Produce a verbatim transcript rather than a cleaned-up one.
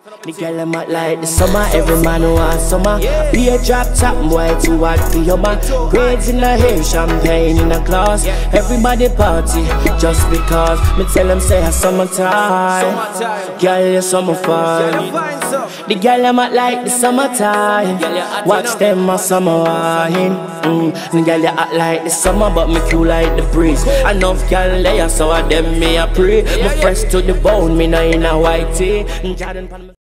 The girl I'm at like the summer, every man who wants summer. Be a drop top boy, too hot for your man. Grades in the hair, champagne in the glass. Everybody party, just because me tell them say a summertime. Girl, you're summer fine. The girl I'm at like the summertime. Watch them a summer wine. Mm. The girl you act like the summer, but me cool like the breeze. Enough girl there, so I them me a pray. Me fresh to the bone, me no in a white tee.